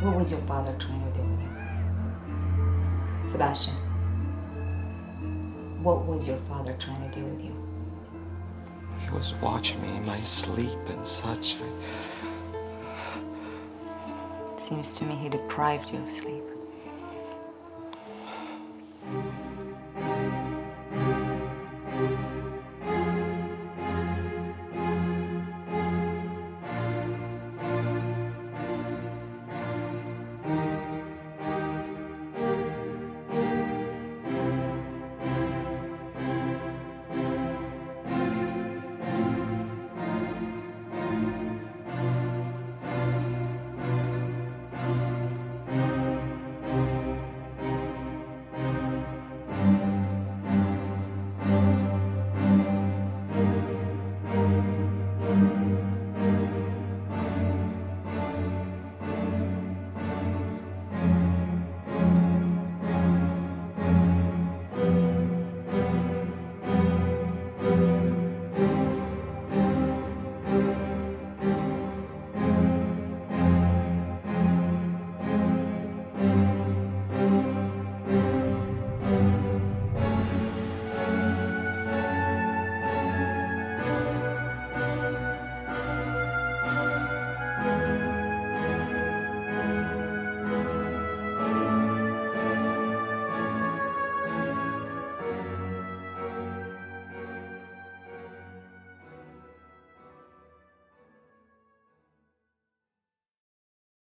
What was your father trying to do with you? Sebastian, what was your father trying to do with you? He was watching me in my sleep and such. It seems to me he deprived you of sleep.